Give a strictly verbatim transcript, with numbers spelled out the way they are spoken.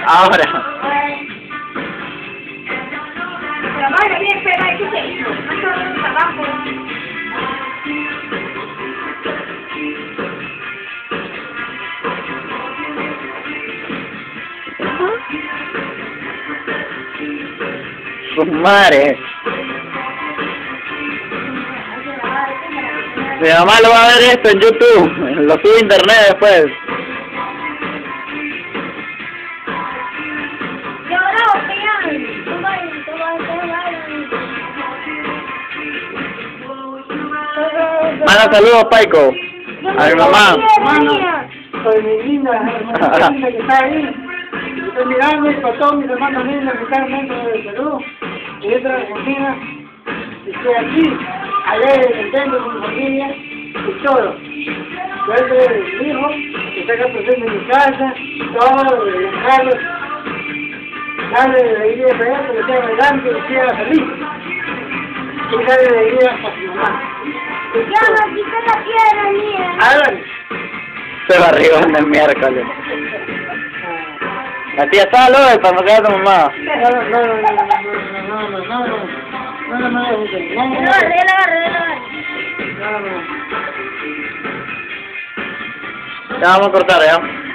Ahora. Pero vaya bien, espera, ¿qué se hizo? No se ve el trabajo. Sus madres. Mi mamá lo va a ver esto en YouTube. Lo sube a internet después. Manda saludos, Paico. A mi mamá. Soy mi linda, hermosa linda que está ahí. Estoy mirando y con todos mis hermanos lindos que están dentro de Perú y dentro de Argentina. Estoy aquí, alegre, contento con mi familia y todo. Yo soy mi hijo, que está acá presente en mi casa, todo, de Carlos. Darle de alegría para él, que sea adelante, que sea feliz. Y darle de alegría a su mamá. Ya, Marquita, la piedra mía. Háblale. Se va arriba en el miércoles. La tía está loca para no quedar a tu mamá. No, no, no, no, no, no, no, no, no, no, no, no, no, Déjala agarre, déjala agarre, déjala agarre. no, no. Ya vamos a cortar, ya.